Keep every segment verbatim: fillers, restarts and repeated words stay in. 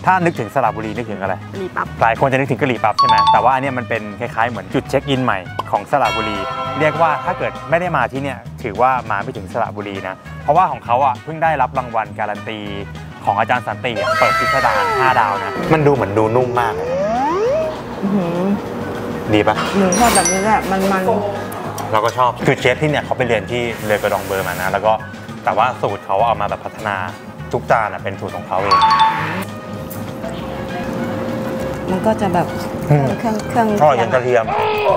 ถ้านึกถึงสระบุรีนึกถึงอะไรกะหรี่ปั๊บหลายคนจะนึกถึงกะหรี่ปั๊บใช่ไหมแต่ว่าอันนี้มันเป็นคล้ายๆเหมือนจุดเช็คอินใหม่ของสระบุรีเรียกว่าถ้าเกิดไม่ได้มาที่เนี่ยถือว่ามาไม่ถึงสระบุรีนะเพราะว่าของเขาอ่ะเพิ่งได้รับรางวัลการันตีของอาจารย์สันติเปิดพิสดารห้าดาวนะมันดูเหมือนดูนุ่มมากดีปะหนูชอบแบบนี้แหละมันมันเราก็ชอบคือเชฟที่เนี่ยเขาไปเรียนที่เลอกระดองเบอร์มานะแล้วก็แต่ว่าสูตรเขาเอามาแบบพัฒนาทุกจานเป็นสูตรของเขาเองมันก็จะแบบเครื่องเครื่องทอดยันกระเทียม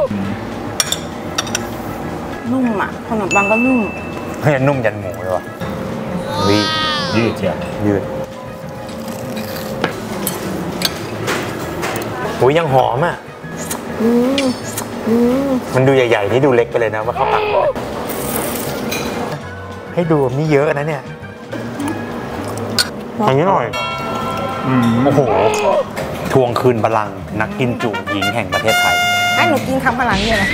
นุ่มอ่ะขนมปังก็นุ่มเฮ้ยนุ่มยันหมูเลยว่ะวิยืดเชียวยืดโอ้ยยังหอมอ่ะมันดูใหญ่ๆนี่ดูเล็กไปเลยนะว่าเขาตักให้ดูนี่เยอะนะเนี่ยอันนี้หน่อยโอ้โหทวงคืนบัลลังก์นักกินจุหญิงแห่งประเทศไทยไอ้หนูกินคำพลังเนี่ยนะ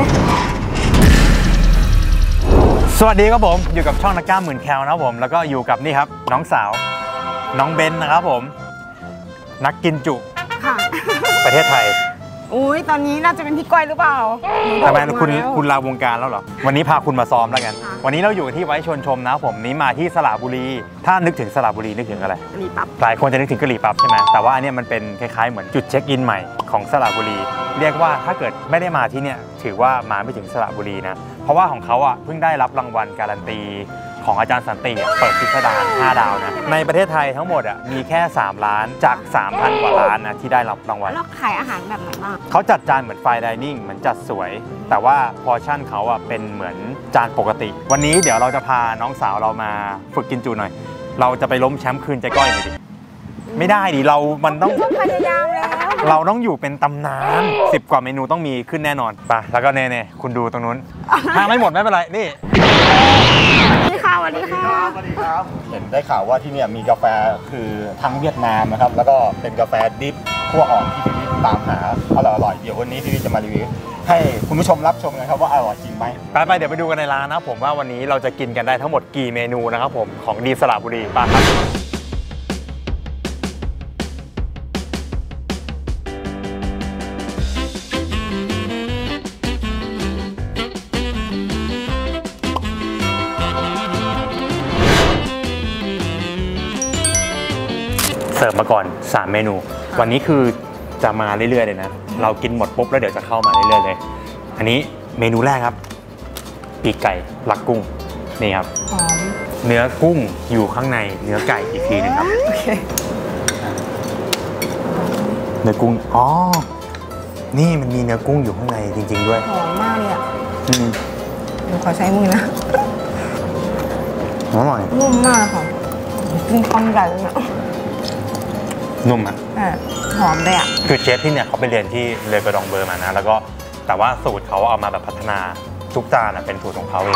สวัสดีครับผมอยู่กับช่องนักกล้ามหมื่นแคลนะครับผมแล้วก็อยู่กับนี่ครับน้องสาวน้องเบนนะครับผมนักกินจุค่ะประเทศไทยอุ้ยตอนนี้น่าจะเป็นพี่ก้อยหรือเปล่าทำไมคุณคุณลาวงการแล้วเหรอวันนี้พาคุณมาซ้อมแล้วกันวันนี้เราอยู่ที่ไว้ชวนชมนะผมนี้มาที่สระบุรีถ้านึกถึงสระบุรีนึกถึงอะไรกะหรี่ปั๊บหลายคนจะนึกถึงกะหรี่ปั๊บใช่ไหมแต่ว่าอันนี้มันเป็นคล้ายๆเหมือนจุดเช็คอินใหม่ของสระบุรีเรียกว่าถ้าเกิดไม่ได้มาที่เนี่ยถือว่ามาไม่ถึงสระบุรีนะเพราะว่าของเขาอ่ะเพิ่งได้รับรางวัลการันตีของอาจารย์สันติเปิดพิสดารห้าดาวนะในประเทศไทยทั้งหมดอ่ะมีแค่สามล้านจาก สามพัน กว่าล้านนะที่ได้รับรางวัลแล้วขายอาหารแบบไหนบ้างเขาจัดจานเหมือนไฟน์ไดนิ่งเหมือนจัดสวยแต่ว่าพอร์ชั่นเขาอ่ะเป็นเหมือนจานปกติวันนี้เดี๋ยวเราจะพาน้องสาวเรามาฝึกกินจูหน่อยเราจะไปล้มแชมป์คืนใจก้อยหน่อยดิไม่ได้ดิเรามันต้องพยายามแล้วเราต้องอยู่เป็นตำนานสิบกว่าเมนูต้องมีขึ้นแน่นอนไปแล้วก็เน่ๆคุณดูตรงนู้นทางไม่หมดไม่เป็นไรนี่สวัสดีค่ะสวัสดีค่ะสวัสดีครับเห็นได้ข่าวว่าที่นี่มีกาแฟคือทั้งเวียดนามนะครับแล้วก็เป็นกาแฟดิฟคั่วอ่อนที่พี่วิทย์ตามหาอร่อยๆเดี๋ยววันนี้พี่วิทย์จะมารีวิวให้คุณผู้ชมรับชมกันครับว่าอร่อยจริงไหมไปไปเดี๋ยวไปดูกันในร้านนะผมว่าวันนี้เราจะกินกันได้ทั้งหมดกี่เมนูนะครับผมของดีสระบุรีไปครับเสิร์ฟมาก่อนสามเมนูวันนี้คือจะมาเรื่อยๆเลยนะเรากินหมดปุ๊บแล้วเดี๋ยวจะเข้ามาเรื่อยๆเลยอันนี้เมนูแรกครับปีกไก่หลักกุ้งนี่ครับเนื้อกุ้งอยู่ข้างในเนื้อไก่อีกทีนึงครับโอเคเนื้อกุ้งอ๋อนี่มันมีเนื้อกุ้งอยู่ข้างในจริงๆด้วยหอมมากเลยอ่ะอืมหนูขอใช้มือนะอร่อยนุ่มมากค่ะกินคำใหญ่เลยนุ่มอ่ะหอมเลยอ่ะคือเชฟที่เนี่ยเขาไปเรียนที่เลอกระดองเบอร์มานะแล้วก็แต่ว่าสูตรเขาเอามาแบบพัฒนาทุกจานเป็นสูตรของเขาเอง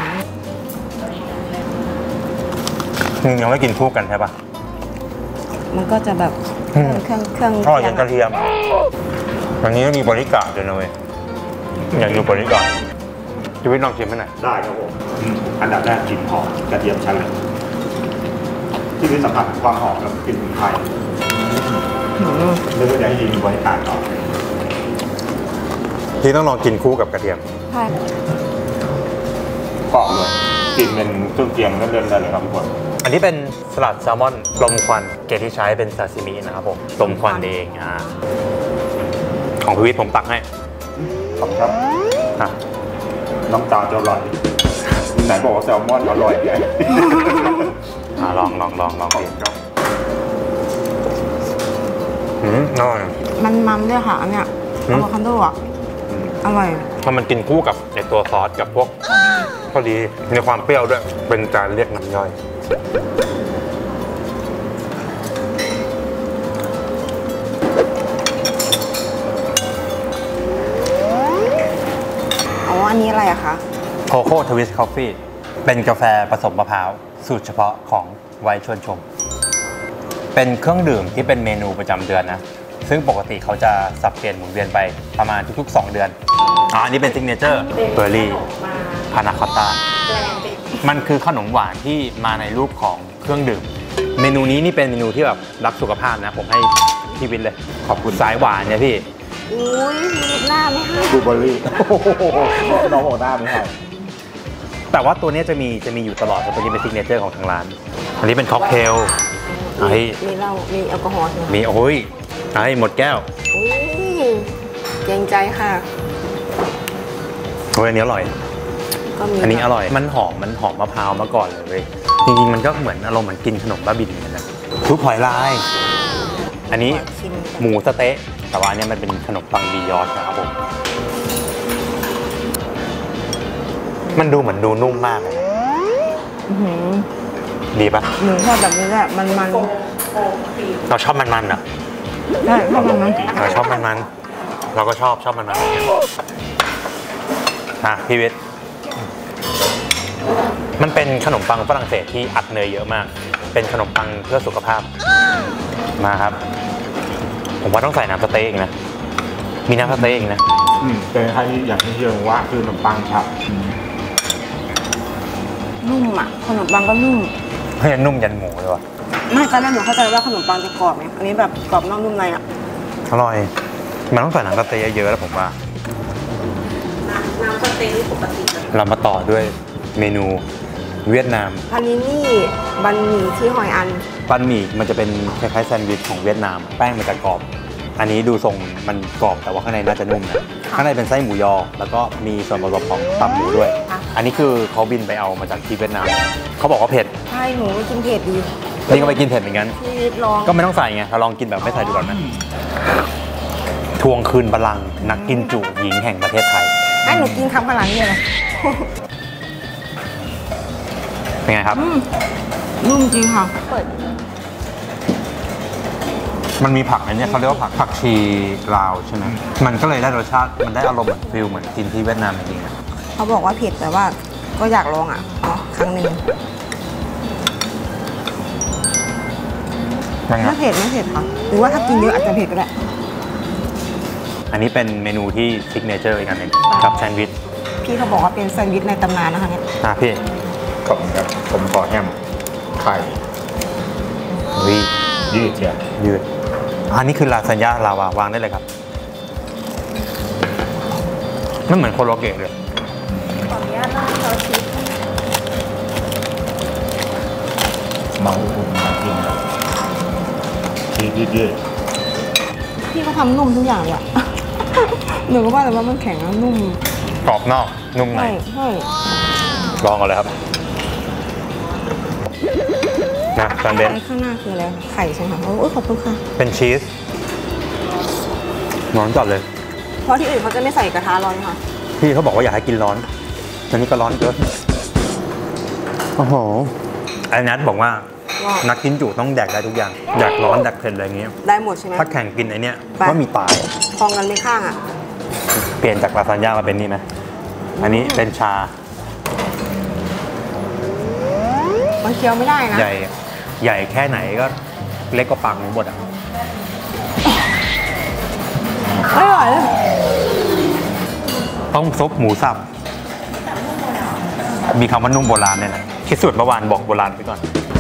ยังไม่กินคู่กันใช่ปะมันก็จะแบบเครื่องเครื่องเครื่องทอดยันกระเทียมวันนี้มีบริการด้วยนะเว้ยอยากอยู่บริการชีวิตลองชิมไหมหน่อยได้ครับผมอันดับแรกกลิ่นหอมกระเทียมชั้นเลยที่วิสัมผัสความหอมกับกลิ่นไทยเรื่องนี้ดีมีบริการต่อที่ต้องลองกินคู่กับกระเทียมใช่กรอบเลยกลิ่นเป็นเครื่องเคียงเลื่อนๆได้เลยครับทุกคนอันนี้เป็นสลัดแซลมอนลมควันเกรดที่ใช้เป็นซาซิมินะครับผมลมควันเองอ่าของพี่วิทย์ผมตักให้ขอบคุณครับน้ำตาจะอร่อยไหนบอกว่าแซลมอนอร่อยไงลองลองลองลองครับอืมอร่อยมันมันด้วยค่ะอันเนี้ยอะโวคาโดอ่ะอร่อยพอมันกินคู่กับไอตัวซอสกับพวกพอดีมีความเปรี้ยวด้วยเป็นการเรียกน้ำย่อยอ๋ออันนี้อะไรอะคะโคโค่ทวิสต์คอฟฟี่เป็นกาแฟผสมมะพร้าวสูตรเฉพาะของไว้ชวนชมเป็นเครื่องดื่มที่เป็นเมนูประจำเดือนนะซึ่งปกติเขาจะสับเปลี่ยนหมุนเวียนไปประมาณทุกๆสองเดือนอ่าอันนี้เป็นซิกเนเจอร์เบอร์รี่พานาคอตต้ามันคือขนมหวานที่มาในรูปของเครื่องดื่มเมนูนี้นี่เป็นเมนูที่แบบรักสุขภาพนะผมให้พี่วินเลยขอบคุณสายหวานเนี่ยพี่อุ้ยมีหน้าไม่ให้บลูเบอร์รี่น้องบอกหน้าไม่ให้แต่ว่าตัวนี้จะมีจะมีอยู่ตลอดแต่ตัวนี้เป็นซิกเนเจอร์ของทางร้านอันนี้เป็นค็อกเทลไอ้มีเหล้ามีแอลกอฮอล์ใช่ไหมมีโอ้ยไอ้หมดแก้วอุ้ยเกรงใจค่ะโอ้ยอันนี้อร่อยก็มีอันนี้อร่อยมันหอมมันหอมมะพร้าวมาก่อนเลยเว้ยจริงๆมันก็เหมือนอารมณ์เหมือนกินขนมบ้าบินเหมือนกันนะซุปหอยลายอันนี้ชิมหมูสะเต๊ะแต่ว่าอันนี้มันเป็นขนมปังบียอชนะครับผมมันดูเหมือนดูนุ่มมากเลยอื้อหือดีปะหนูชอบแบบนี้แหละมันมันเราชอบมันๆเหรอใช่ชอบมันมันเราชอบมันๆเราก็ชอบชอบมันๆอ่ะพี่วิทย์มันเป็นขนมปังฝรั่งเศสที่อัดเนยเยอะมากเป็นขนมปังเพื่อสุขภาพมาครับผมว่าต้องใส่น้ำสเต๊กอีกนะมีน้ำสเต๊กอีกนะอืมเป็นใครอย่างที่เชื่อว่าคือขนมปังครับนุ่มอ่ะขนมปังก็นุ่มเฮ้ยนุ่มยันหมูเลยว่ะไม่ตอนแรกหนูเข้าใจว่าขนมปังจะกรอบไงอันนี้แบบกรอบนอกนุ่มในอ่ะอร่อยมันต้องใส่น้ำสเต๊กเยอะๆแล้วผมว่าน้ำสเต๊กปกติเรามาต่อด้วยเมนูเวียดนามพานินี่บันหมี่ที่หอยอันปันหมี่มันจะเป็นคล้ายๆแซนด์วิชของเวียดนามแป้งมันจะกรอบอันนี้ดูทรงมันกรอบแต่ว่าข้างในน่าจะนุ่มนะข้างในเป็นไส้หมูยอแล้วก็มีส่วนผสมของตับหมูด้วย อันนี้คือเขาบินไปเอามาจากที่เวียดนามเขาบอกว่าเผ็ดใช่หนูกินเผ็ดดีนี่ก็ไปกินเผ็ดเหมือนกันพี่วิทย์ลองก็ไม่ต้องใส่ไงเราลองกินแบบไม่ใส่ดูก่อนนะทวงคืนบัลลังก์นักกินจุหญิงแห่งประเทศไทยให้หนูกินคำขนาดนี้เลยเป็นไงครับอืมนุ่มจริงค่ะเปิดมันมีผักอันนี้เขาเรียกว่าผักผักชีลาวใช่ไหมมันก็เลยได้รสชาติมันได้อารมณ์เหมือนฟิลเหมือนกินที่เวียดนามจริงๆนะเขาบอกว่าเผ็ดแต่ว่าก็อยากลองอ่ะเนาะครั้งหนึ่งยังไงไม่เผ็ดไม่เผ็ดค่ะหรือว่าถ้ากินเยอะอาจจะเผ็ดก็ได้อันนี้เป็นเมนูที่ซิกเนเจอร์อีกอันหนึ่งกับแซนด์วิชพี่เขาบอกว่าเป็นแซนด์วิชในตำนานนะคะเนี่ยอ่ะพี่ขอบคุณครับผมขอแฮมไข่วิยืดเชียวยืดอันนี้คือลาซานญ่าลาวาวางได้เลยครับมันเหมือนโคโลเกะเลยขออนุญาตราดซอสชีสเมาอุ่นมากินครับยืดยืดยืดพี่เขาทำนุ่มทุกอย่างเลยอะ หนูก็ว่าแต่ว่ามันแข็งแล้วนุ่มกรอบนอกนุ่มในใช่ใช่ลองกันเลยครับนะแซนเบนไอ้ข้างหน้าคืออะไรไข่ใช่ไหมคะโอ้ยขอบคุณค่ะเป็นชีสร้อนจัดเลยเพราะที่อื่นเขาจะไม่ใส่กระทะร้อนค่ะพี่เขาบอกว่าอยากให้กินร้อนอันนี้ก็ร้อนเกินโอ้โหไอ้นัทบอกว่าว่านักกินจุต้องแดกได้ทุกอย่างอยากร้อนอยากเผ็ดอะไรอย่างเงี้ยได้หมดใช่ไหมถ้าแข่งกินไอเนี้ยไปก็มีตายพองกันไม่ข้างอ่ะเปลี่ยนจากลาซานญ่ามาเป็นนี่ไหมอันนี้เป็นชามันเคี้ยวไม่ได้นะใหญ่ใหญ่แค่ไหนก็เล็กกว่าปากหนูหมดอ่ะไม่ไหวเลยต้มซุปหมูสับมีคำว่านุ่มโบราณเนี่ยนะคิดสูตรเมื่อวานบอกโบราณไปก่อน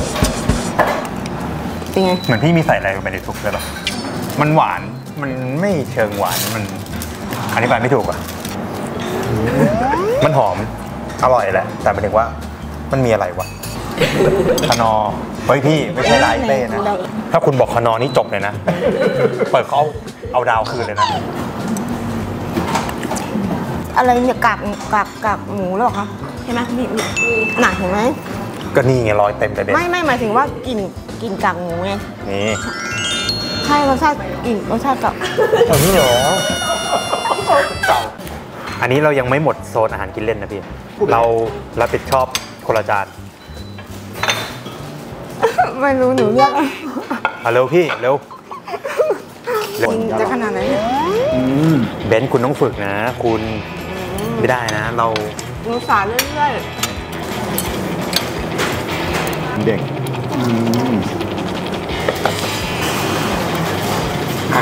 เป็นไงเหมือนพี่มีใส่อะไรลงไปในซุปเลยหรอมันหวานมันไม่เชิงหวานมันอธิบายไม่ถูกอ่ะมันหอมอร่อยแหละแต่หมายถึงว่ามันมีอะไรวะคนอเฮ้ยพี่ไม่ใช่ไลท์เต้นะถ้าคุณบอกคนอนี่จบเลยนะเปิดเขาเอาเอาดาวคืนเลยนะอะไรเนี่ยกากกากกากหมูหรอคะใช่ไหมมีมีหนักเห็นไหมก็นี่ไงรอยเต็มเลยเด็ดไม่ไม่หมายถึงว่ากลิ่นกลิ่นกากหมูไงนี่ใช่รสชาติกลิ่นรสชาติกับอันนี้เหรออันนี้เรายังไม่หมดโซนอาหารกินเล่นนะพี่เรารับผิดชอบคนละจานไม่รู้หนูเลือกเอาเร็วพี่เร็วเร็วกินจะขนาดไหนเนี่ยอืมเบนซ์คุณต้องฝึกนะ คุณไม่ได้นะ เราหนูสาเรื่อยเด็กอืมอ่ะ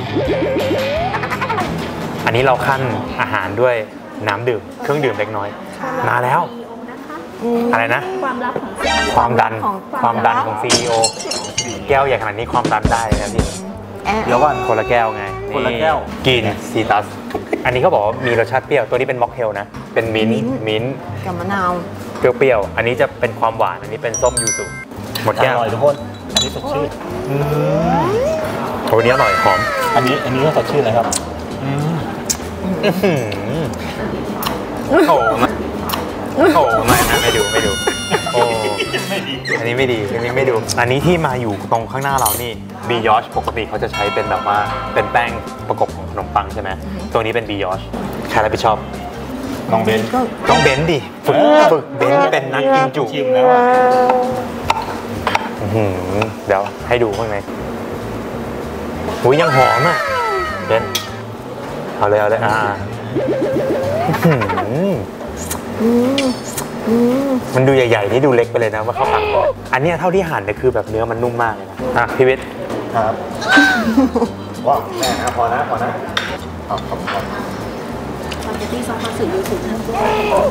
อันนี้เราขั้นอาหารด้วยน้ำดื่มเครื่องดื่มเล็กน้อยค่ะนานแล้วอืมอะไรนะความลับของความดันของความดันของซีอีโอแก้วใหญ่ขนาดนี้ความดันได้เลยนะพี่แอะเดี๋ยวก่อนคนละแก้วไงคนละแก้วกินซีตัสอันนี้เขาบอกว่ามีรสชาติเปรี้ยวตัวนี้เป็นม็อกเทลนะเป็นมิ้นท์มิ้นท์กับมะนาวเปรี้ยวๆอันนี้จะเป็นความหวานอันนี้เป็นส้มยูสุหมดอแก้วร่อยทุกคนอันนี้สดชื่นอืมโอ้นี้อร่อยหอมอันนี้อันนี้ก็สดชื่นเลยครับอืมอื้อหือโอ้ไม่โอ้ไม่นะไม่ดูไม่ดูโอ้อันนี้ไม่ดีอันนี้ไม่ดู อันนี้ที่มาอยู่ตรงข้างหน้าเรานี่บียอชปกติเขาจะใช้เป็นแบบว่าเป็นแป้งประกบของขนมปังใช่ไหมตัวนี้เป็นบียอชใครรับผิดชอบน้องเบนก็ต้องเบนซ์ดิฝึกเออฝึกเบนซ์เป็นนักกินจุชิมแล้วอะอื้อหือเดี๋ยวให้ดูข้างในหูยยังหอมอ่ะเบนซ์เอาเลยเอาเลยอ่าอื้อหืออืมอืมมันดูใหญ่ๆนี่ดูเล็กไปเลยนะว่าเขาหั่นอันเนี้ยเท่าที่หั่นเนี่ยคือแบบเนื้อมันนุ่มมากเลยนะอ่ะพี่วิทย์ครับว้าวแม่นะพอนะพอนะขอบคุณครับสปาเกตตี้ซอสคอนสึยูสุทั้งตัว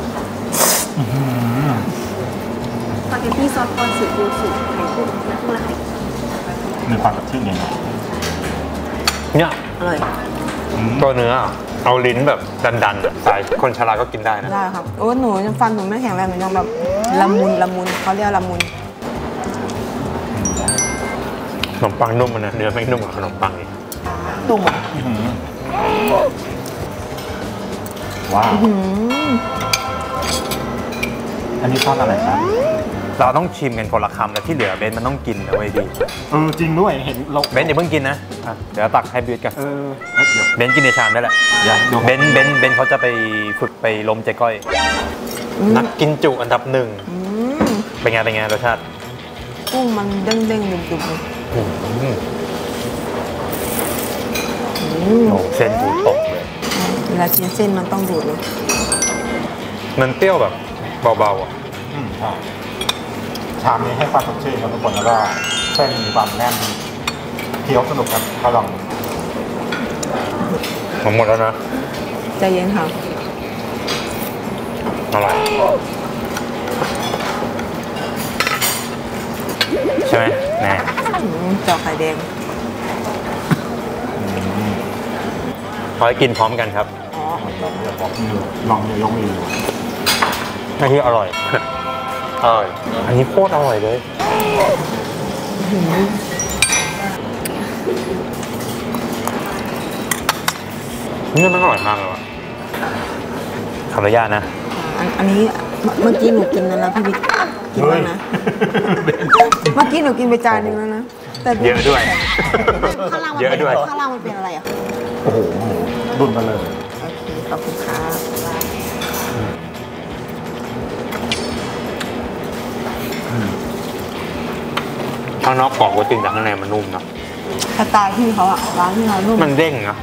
สปาเกตตี้ซอสคอนสึยูสุไข่กุ้งและกุ้งละไข่มีความสดชื่นยังไงเนี่ยอร่อยตัวเนื้อเอาลิ้นแบบดันๆอะสายคนชราก็กินได้นะได้ครับโอ้หนูยังฟันหนูไม่แข็งแรงหนูยังแบบละมุนละมุนเขาเรียกละมุนขนมปังนุ่มมันนะเนื้อไม่นุ่มกว่าขนมปังอีกตุ้มอ่ะอื้อหือว้าวอืมอันนี้ทอดอะไรครับเราต้องชิมกันคนละคำแล้วที่เหลือเบนซ์มันต้องกินนะเว้ยดีเออจริงด้วยเห็นเราเบนซ์อย่าเพิ่งกินนะอ่ะเดี๋ยวตักให้เบนซ์กันเออเอ้ยเดี๋ยวเบนซ์กินในชามได้แหละอย่าดูเบนซ์เบนซ์เบนซ์เขาจะไปฝึกไปล้มเจ๊ก้อย นักกินจุอันดับหนึ่งอืมเป็นไงเป็นไงรสชาติกุ้งมันเด้งเด้งๆดุบดุบๆเลยอืมอืมโอ้เส้นหูตกเลยเวลากินเส้นมันต้องดูดเลยมันเปรี้ยวแบบเบาๆอ่ะอืมใช่ชามนี้ให้ความสดชื่นครับทุกคนแล้วก็เส้นมีความแน่นเคี้ยวสนุกครับเขาลองผมหมดแล้วนะใจเย็นค่ะอร่อยใช่ไหมแน่อืมเจอกไข่แดงขอให้กินพร้อมกันครับอ๋อลองเดี๋ยวบอกมือลองเดี๋ยวยกมืออันนี้อร่อย อร่อย อันนี้โคตรอร่อยเลยนี่มันอร่อยมากเลยว่ะขออนุญาตนะอันอันนี้เมื่อกี้หนูกินแล้วนะพี่บิ๊กกินแล้วนะ เมื่อกี้หนูกินไปจานนึงแล้วนะแต่เยอะด้วยข้างล่างมันเยอะด้วยข้างล่างมันเป็นอะไรอ่ะโอ้โหดุนมาเลยโอเคขอบคุณครับข้างนอกกรอบกว่าจริงแต่ข้างในมันนุ่มนะสไตล์พี่เขาอ่ะร้านที่เรานุ่มมันเด้งนะ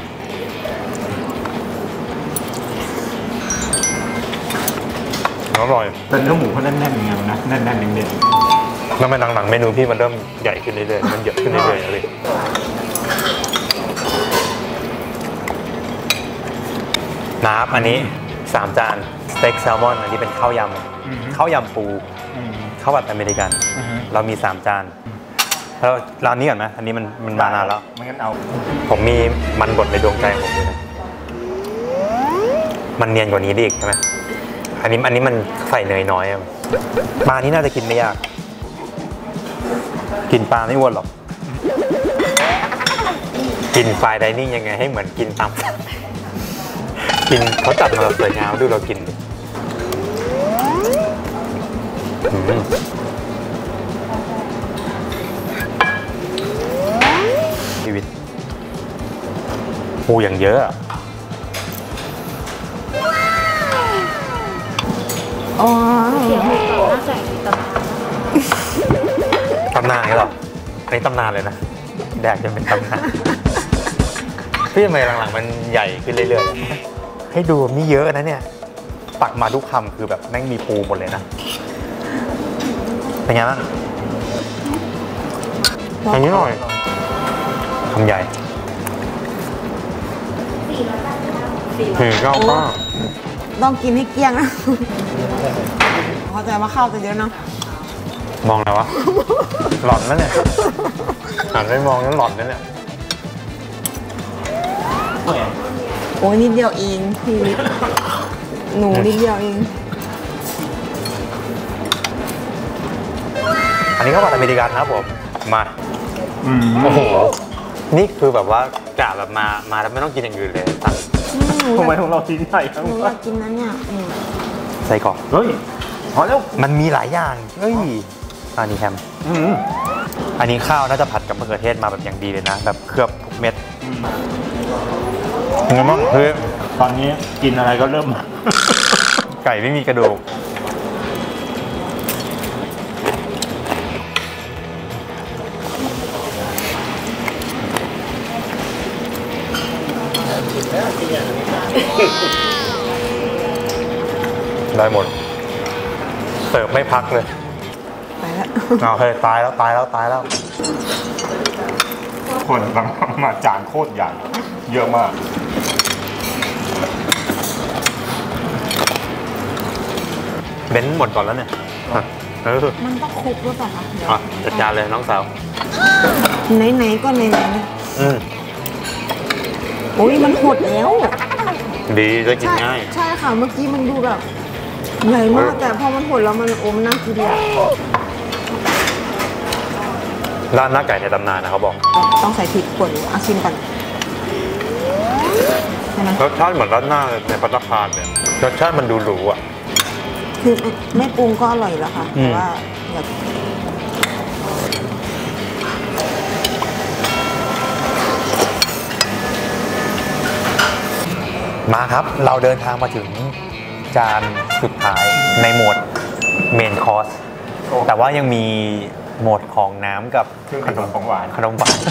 อร่อยเป็นเนื้อหมูเขาแน่นๆอย่างเงี้ยนะแน่นๆเด่นแล้วมันหลังๆเมนูพี่มันเริ่มใหญ่ขึ้นเรื่อยๆมันเยอะขึ้นเรื่อยๆเลยน้ำอันนี้สามจานสเต็กแซลมอนอันนี้เป็นข้าวยำข้าวยำปูๆอืมข้าวผัดอเมริกันอือฮึเรามีสามจานแล้วร้านนี้ก่อนไหมอันนี้มันมันมานานแล้วไม่งั้นเอาผมมีมันบดในดวงใจของผมเลยนะมันเนียนกว่านี้ได้อีกใช่ไหมอันนี้อันนี้มันใส่เนยน้อยอะปลานี่น่าจะกินไม่ยาก กินปลาไม่อ้วนหรอก กินไฟน์ไดนิ่งยังไงให้เหมือนกินตามกินเขาจัดมาแบบสวยงามดูเรากินดิอืมชีวิตปูอย่างเยอะอะอ๋อเสียงหมูกรอบน่าจะมีตำนานตำนานเหรออันนี้ตำนานเลยนะ แดกจนเป็นตำนานพี่ทำไมหลังๆมันใหญ่ขึ้นเรื่อยๆ ให้ดูมีเยอะนะเนี่ย ตักมาทุกคำคือแบบแม่งมีปูหมดเลยนะ เป็นไงบ้างอันนี้หน่อยคำใหญ่หือก็ก็ต้องกินให้เกลี้ยงนะเข้าใจว่าข้าวจะเยอะเนาะมองแล้ววะ หลอนนั่นเนี่ยหันไปมองแล้วหลอนนั่นเนี่ยโอ้ยนิดเดียวเองพี่วิทย์หนูนิดเดียวเองอันนี้ข้าวผัดอเมริกันนะครับผม มาโอ้โห นี่คือแบบว่ากะแบบมามาแล้วไม่ต้องกินอย่างอื่นเลยสั่งทำไมของเราทิ้งใส่ทั้งหนูหมอยาดกกินนั้นเนี่ยอืมใส่กรอกเฮ้ยพอแล้วมันมีหลายอย่างเฮ้ยอันนี้แฮมอืมอันนี้ข้าวน่าจะผัดกับมะเขือเทศมาแบบอย่างดีเลยนะ แบบเคลือบทุกเม็ดงั้นมั้งเฮ้ยตอนนี้กินอะไรก็เริ่มไก่ไม่มีกระดูกได้หมด เสิร์ฟไม่พักเลยไปแล้วโอเคตายแล้วตายแล้วตายแล้วคนบางมาจานโคตรใหญ่ เยอะมากเบ้นหมดก่อนแล้วเนี่ยเออมันต้องคลุกหรือเปล่าคะเดี๋ยวอ่ะจัดการเลยน้องสาวไหนๆก็ไหนๆเนี่ยอืมโอ้ยมันหดแล้วดีจะกินใช่ง่ายใช่ค่ะเมื่อกี้มันดูแบบใหญ่มากแต่พอมันหดแล้วมันโอ้มันน่ากินเลยอะร้านหน้าไก่ในตำนานนะเขาบอกต้องใส่พริกป่นเอาชิมก่อนใช่ไหมรสชาติเหมือนร้านหน้าในภัตตาคารเนี่ยรสชาติมันดูหรูอ่ะคือไม่ปรุงก็อร่อยแล้วค่ะอืแต่มว่าอยากมาครับ เราเดินทางมาถึงจานสุดท้ายในโหมดเมนคอร์สแต่ว่ายังมีโหมดของน้ำกับเครื่องดื่มของหวานขนมหวาน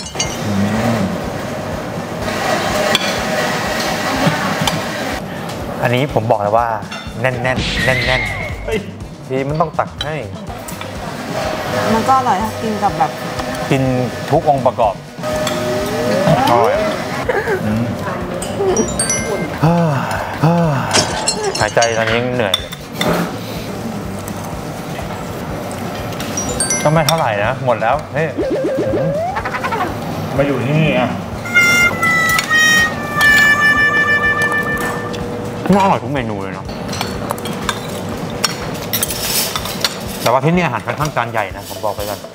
อันนี้ผมบอกเลยว่าแน่นแน่นแน่นแน่นเฮ้ยที่มันต้องตักให้มันก็อร่อยถ้ากินกับแบบกินทุกองค์ประกอบอร่อยเฮ้อเฮ้อหายใจตอนนี้ยังเหนื่อยเลยก็ไม่เท่าไหร่นะ หมดแล้วเฮ้ยมาอยู่ที่นี่อ่ะน่าอร่อยทุกเมนูเลยเนาะแต่ว่าที่นี่อาหารค่อนข้างจานใหญ่นะผมบอกไปก่อน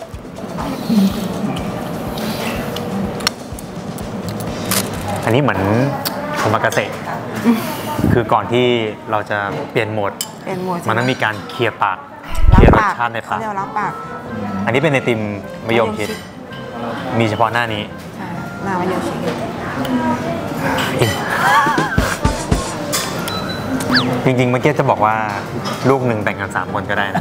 อันนี้เหมือนโอมากาเสะคือก่อนที่เราจะเปลี่ยนโหมดเป็นหมวดมันต้องมีการเคลียร์ปากเคล้างลียร์รสปากชาติในเขาปากเรียกว่าล้างปากอันนี้เป็นไอติมมะยงชิดมีเฉพาะหน้านี้ใช่หน้ามะยงชิดจริงๆเมื่อกี้จะบอกว่าลูกหนึ่งแบ่งกันสามคนก็ได้นะ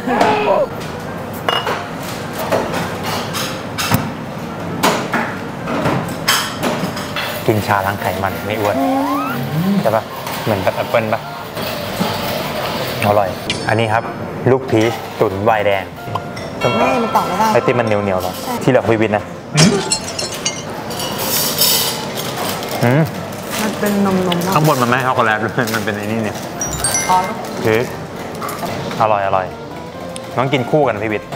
กินชาล้างไขมันไม่อ้วนใช่ปะเหมือนแบบแอปเปิ้ลปะอร่อย อันนี้ครับ ลูกพีชตุ๋นไวน์แดงไม่มันต่อไม่ได้ไอติมมันเหนียวๆหรอใช่ที่เหลือคุยวินนะอืมมันเป็นนมนมข้างบนมันไม่ช็อกโกแลตด้วยมันเป็นไอ้นี่เนี่ยอ๋อคืออร่อยอร่อยต้องกินคู่กันพี่วิทย์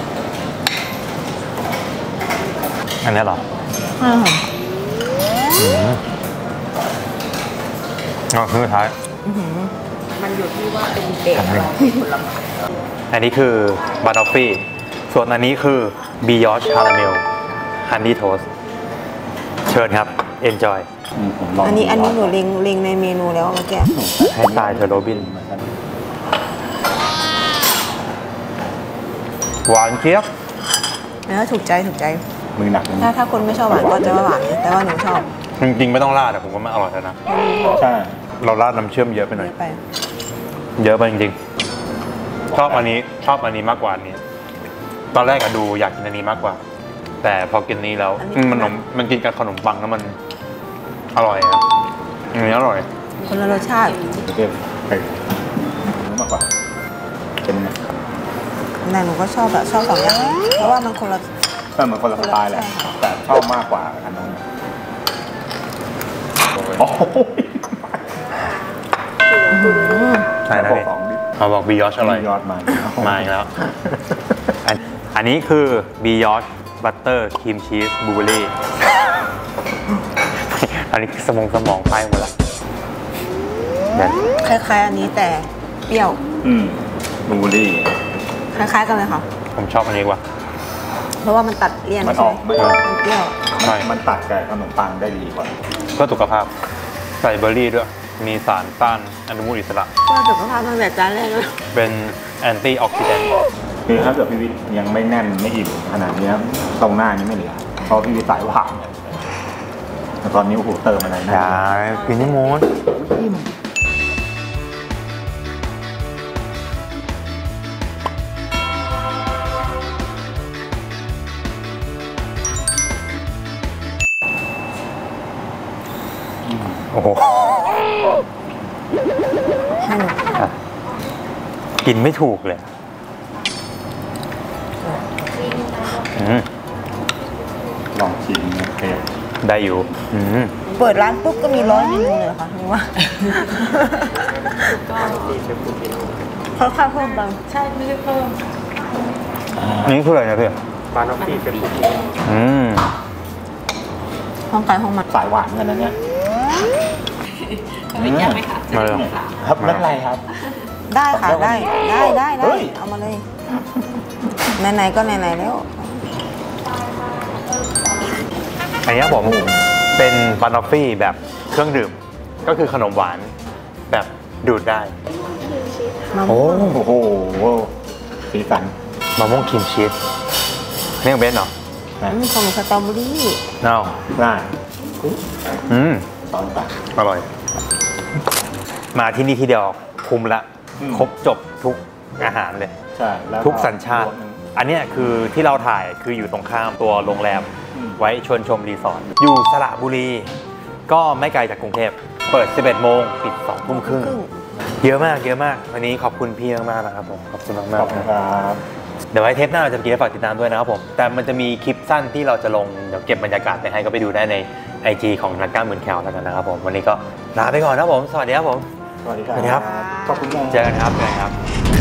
อันนี้เหรออืมอืมเอาคือสุดท้ายมันอยู่ที่ว่าเป็นเด็กอะไรผลไม้อันนี้คือบานอฟฟี่ส่วนอันนี้คือบียอชคาราเมลฮันนี่โทสเชิญครับ enjoy อันนี้อันนี้หนูเล็งเล็งในเมนูแล้วเมื่อกี้ให้ตายเธอโรบินหวานเจี๊ยบเนื้อถูกใจถูกใจมือหนักเลยถ้านะถ้าคนไม่ชอบหวานก็จะว่าหวานแต่ว่าหนูชอบจริงๆไม่ต้องราดแต่ผมว่ามันอร่อยแล้วนะใช่เราราดน้ำเชื่อมเยอะไปหน่อยเยอะไปเยอะไปจริงๆชอบอันนี้ชอบอันนี้มากกว่าอันนี้ ตอนแรกอะดูอยากกินอันนี้มากกว่า แต่พอกินนี้แล้วอืมมันขนมมันกินกับขนมปังแล้วมันอร่อยครับอันนี้อร่อยคนละรสชาติเรียกไปมากกว่าเป็นไงแต่หนูก็ชอบแบบชอบสองอย่างเพราะว่ามันคนละก็เหมือนคนละสไตล์แหละใช่ค่ะแต่ชอบมากกว่าอันนั้นโอ้โหอใช่นะพวกพี่ของดิบเขาบอกบียอชอร่อยยอดมามาอีกแล้วอันอันนี้คือบียอชบัตเตอร์ครีมชีสบลูเบอรี่อันนี้สมองสมองไปหมดละเดี๋ยวคล้ายๆอันนี้แต่เปรี้ยวอืมบลูเบอรี่คล้ายๆกันเลยค่ะผมชอบอันนี้กว่าเพราะว่ามันตัดเลี่ยนมันใช่อไหอกมไม่มันเปรี้ยวใช่มันตัดกับขนมปังได้ดีกว่าเพื่อสุขภาพใส่เบอร์รี่ด้วย มีสารต้านอนุมูลอิสระเพื่อสุขภาพตั้งแต่จานแรกเลยเป็นแอนตี้ออกซิแดนต์คือถ้าเกิดพี่วิทย์ยังไม่แน่นไม่อิ่มขนาดนี้ตรงหน้านี้ไม่เหลือเพราะพี่วิทย์สายหวานแต่ตอนนี้โอ้โหเติมอะไรนะอย่ากินนี่มูนอิ่มโอ้โหให้หนูอ่ะกินไม่ถูกเลยอืมลองชิมนะเปรี้ยวได้อยู่อืมเปิดร้านปุ๊บก็มีร้อยเมนูเลยเหรอค่ะหรือว่าเขาค่าเพิ่มตังค์ใช่ไม่ได้เพิ่มนี่คืออะไรนะพี่ปลาน้ำปีเป็นอืมห้องขายห้องมันสายหวานกันนะเนี่ยไม่ยากไหมคะมาเลยครับไม่เป็นไรครับได้ค่ะได้ได้ได้เฮ้ได้ยเอามาเลยไหนๆก็ไหนๆแล้วอันนี้ผมเป็นบานอฟฟี่แบบเครื่องดื่ม ก็คือขนมหวานแบบดูดได้มะโอ้ม่วงโอ้โหสีสันมะม่วงครีมชีสนี่ของเบนซ์เหรอนะอืมของสตรอเบอรี่เน่าได้อืมสองตักอร่อย มาที่นี่ที่เดียวคุ้มละอืมครบจบทุกอาหารเลยใช่แล้วทุกสัญชาติ อันเนี้ยคือที่เราถ่ายคืออยู่ตรงข้ามตัวโรงแรมอืมไว้ชวนชมรีสอร์ทอยู่สระบุรี ก็ไม่ไกลจากกรุงเทพเปิด สิบเอ็ดโมงปิดสองทุ่มครึ่งเยอะมากเยอะมาก วันนี้ขอบคุณพี่มากๆนะครับผมขอบคุณมากขอบๆคุณนะครับ เดี๋ยวไว้เทปหน้าเราจะไปกินให้ฝากติดตามด้วยนะครับผม แต่มันจะมีคลิปสั้นที่เราจะลง เดี๋ยวเก็บบรรยากาศไปให้ก็ไปดูได้ใน ไอ จี ของนักกล้ามหมื่นแคลแล้วกันนะครับผม วันนี้ก็ลาไปก่อนนะครับผม สวัสดีครับผมสวัสดีครับสวัสดีครับขอบคุณมากเจอกันครับเจอกันครับ